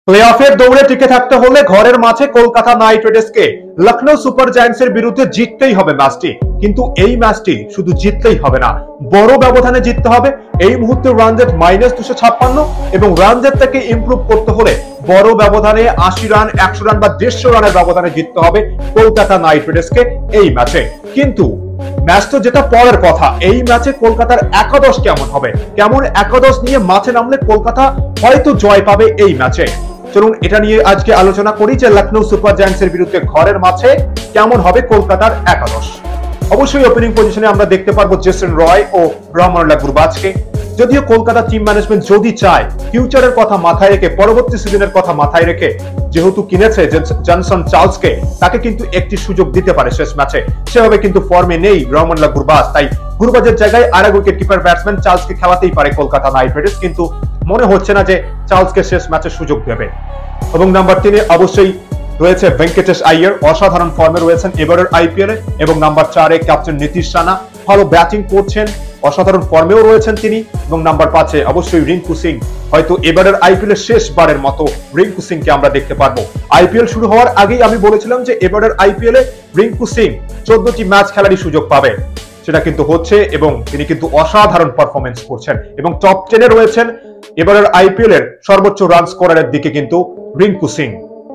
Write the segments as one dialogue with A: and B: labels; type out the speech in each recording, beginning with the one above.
A: প্লে-অফের দৌড়ে টিকে থাকতে হলে ঘরের মাঠে কলকাতা নাইট রাইডার্সকে লখনৌ সুপার জায়ান্টসের বিরুদ্ধে জিততেই হবে ম্যাচটি। কিন্তু এই ম্যাচটি শুধু জিতলেই হবে না, বড় ব্যবধানে জিততে হবে। এই মুহূর্তে রান রেট -256 এবং রান রেট থেকে ইমপ্রুভ করতে হলে বড় ব্যবধানে 80 রান, 100 রান বা 150 রানের ব্যবধানে জিততে হবে কলকাতা নাইট রাইডার্সকে এই ম্যাচে। কিন্তু ম্যাচ তো যেটা পরের কথা, এই ম্যাচে কলকাতার একাদশ কেমন হবে, কেমন একাদশ নিয়ে মাঠে নামলে কলকাতা হয়তো জয় পাবে এই ম্যাচে। চলুন এটা নিয়ে আজকে আলোচনা করি যে লখনৌ সুপার জায়ান্টসের বিরুদ্ধে ঘরের মাঠে কেমন হবে কলকাতার একাদশ। অবশ্যই ওপেনিং পজিশনে আমরা দেখতে পারবো জেসন রয় ও রহমানুল্লাহ গুরবাজকে। যদিও কলকাতা টিম ম্যানেজমেন্ট যদি চায় ফিউচারের কথা মাথায় রেখে, পরবর্তী সিজনের কথা মাথায় রেখে, যেহেতু কিনেছে জনসন চার্লসকে, তাকে কিন্তু একটি সুযোগ দিতে পারে শেষ ম্যাচে। সেভাবে কিন্তু ফর্মে নেই রহমানুল্লাহ গুরবাজ, তাই গুরবাজের জায়গায় আরেক উইকেট কিপার ব্যাটসম্যান চার্লসকে খেলাতেই পারে কলকাতা নাইট রাইডার্স, কিন্তু মনে হচ্ছে না যে চার্লসকে শেষ ম্যাচে সুযোগ দেবে। এবং নাম্বার 3-এ অবশ্যই রয়েছে ভেঙ্কটেশ আইয়ার, অসাধারণ ফর্মে রয়েছেন এবারের আইপিএলে। এবং নাম্বার 4-এ ক্যাপ্টেন নীতিশ রানা, ভালো ব্যাটিং করছেন, অসাধারণ ফর্মেও রয়েছেন তিনি। এবং নাম্বার 5-এ অবশ্যই রিঙ্কু সিং, হয়তো এবারের আইপিএলের শেষবারের মতো রিঙ্কু সিংকে আমরা দেখতে পারবো। আইপিএল শুরু হওয়ার আগেই আমি বলেছিলাম যে এবারের আইপিএলে রিঙ্কু সিং 14টি ম্যাচ খেলারই সুযোগ পাবে, সেটা কিন্তু হচ্ছে এবং তিনি কিন্তু অসাধারণ পারফরমেন্স করছেন এবং টপ 10-এ রয়েছেন এবারের আইপিএল এর সর্বোচ্চ রান স্কোরারের দিকে কিন্তু রিঙ্কু সিং।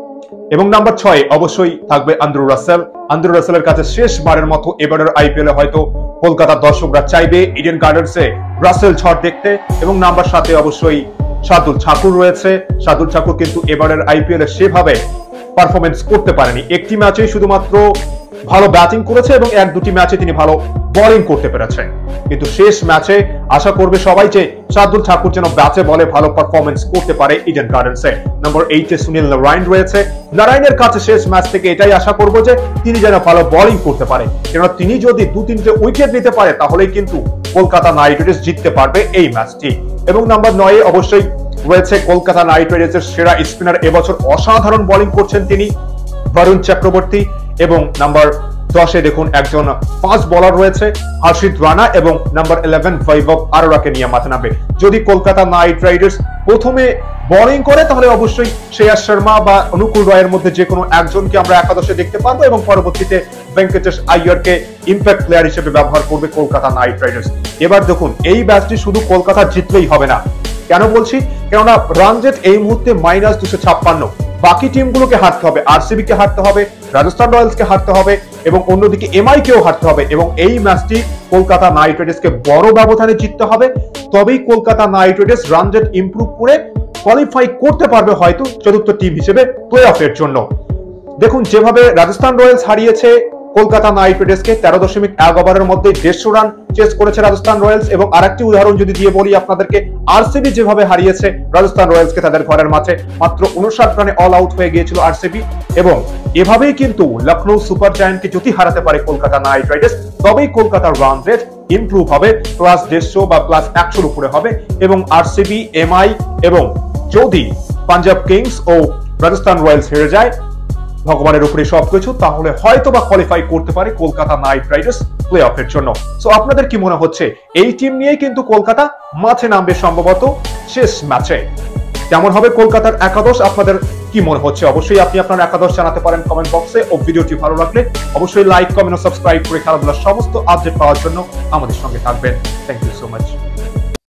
A: এবং নাম্বার 6-এ অবশ্যই থাকবে আন্দ্রু রাসেল। আন্দ্রু রাসেলের কাছে শেষবারের মতো এবারের আইপিএলে হয়তো কলকাতার দর্শকরা চাইবে ইডেন গার্ডেন্সে রাসেল ঝড় দেখতে। এবং নাম্বার 7-এ অবশ্যই শার্দুল ঠাকুর রয়েছে। শার্দুল ঠাকুর কিন্তু এবারের আইপিএলে সেভাবে পারফরমেন্স করতে পারেনি, একটি ম্যাচেই শুধুমাত্র ভালো ব্যাটিং করেছে এবং 1-2টি ম্যাচে তিনি ভালো বোলিং করতে পেরেছেন। কিন্তু শেষ ম্যাচে আশা করবে সবাই যে শার্দুল ঠাকুর যেন ব্যাটে বলে ভালো পারফরমেন্স করতে পারে ইডেন গার্ডেন্সে। নাম্বার 8-এ সুনীল নারায়ণ রয়েছে। নারায়ণের কাছে শেষ ম্যাচ থেকে এটাই আশা করব যে তিনি যেন ভালো বোলিং করতে পারে, কেননা তিনি যদি 2-3টে উইকেট নিতে পারে তাহলেই কিন্তু কলকাতা নাইট রাইডার্স জিততে পারবে এই ম্যাচটি। এবং নাম্বার 9-এ অবশ্যই রয়েছে কলকাতা নাইট রাইডার্সের সেরা স্পিনার, এবছর অসাধারণ বোলিং করছেন তিনি, বরুণ চক্রবর্তী। এবং নাম্বার 10-এ দেখুন একজন ফাস্ট বোলার রয়েছে হর্ষিত রানা এবং নাম্বার 11 বৈভব আরোরাকে নিয়ে মাঠে নামবে। যদি কলকাতা নাইট রাইডার্স প্রথমে বোলিং করে তাহলে অবশ্যই শ্রেয়াস শর্মা বা অনুকূল রয়ের মধ্যে যে কোনো একজনকে আমরা একাদশে দেখতে পারবো এবং পরবর্তীতে ভেঙ্কটেশ আইয়ারকে ইম্প্যাক্ট প্লেয়ার হিসেবে ব্যবহার করবে কলকাতা নাইট রাইডার্স। এবার দেখুন এই ম্যাচটি শুধু কলকাতা জিতলেই হবে না। কেন বলছি? কেননা রান রেট এই মুহূর্তে -256, বাকি টিমগুলোকে হারতে হবে, আরসিবি কে হারতে হবে, রাজস্থান রয়্যালসকে হারতে হবে এবং অন্যদিকে এমআই কেও হারতে হবে। এবং এই ম্যাচটি কলকাতা নাইট রাইডার্সকে বড় ব্যবধানে জিততে হবে, তবেই Kolkata knight riders run rate improve করে কোয়ালিফাই করতে পারবে হয়তো চতুর্থ টিম হিসেবে প্লে অফের জন্য। দেখুন যেভাবে রাজস্থান রয়্যালস হারিয়েছে কলকাতা নাইট রাইডার্সকে 13.1 ওভারের মধ্যে 150 রান চেস করেছে রাজস্থান রয়্যালস। এবং আরেকটি উদাহরণ যদি দিয়ে বলি আপনাদেরকে, আরসিবি যেভাবে হারিয়েছে রাজস্থান রয়্যালসকে তাদের ঘরের মাঠে, মাত্র 59 রানে অল আউট হয়ে গিয়েছিল আরসিবি। এবং এভাবেই কিন্তু লখনৌ সুপার জায়ান্টকে যদি হারাতে পারে কলকাতা নাইট রাইডার্স, তবেই কলকাতার রান রেট ইমপ্রুভ হবে, +150 বা +100-র উপরে হবে। এবং আরসিবি, এমআই এবং যদি পাঞ্জাব কিংস ও রাজস্থান রয়্যালস হেরে যায়, ভগবানের উপরে সবকিছু, তাহলে হয়তো বা কোয়ালিফাই করতে পারে কলকাতা নাইট রাইডার্স প্লে অফের জন্য। সো আপনাদের কি মনে হচ্ছে? এই টিম নিয়েই কিন্তু কলকাতা মাঠে নামবে সম্ভবত শেষ ম্যাচে। কেমন হবে কলকাতার একাদশ, আপনাদের কি মনে হচ্ছে? অবশ্যই আপনি আপনার একাদশ জানাতে পারেন কমেন্ট বক্সে। ও ভিডিওটি ভালো লাগলে অবশ্যই লাইক, কমেন্ট ও সাবস্ক্রাইব করে খেলাধুলার সমস্ত আপডেট পাওয়ার জন্য আমাদের সঙ্গে থাকবেন। Thank you so much.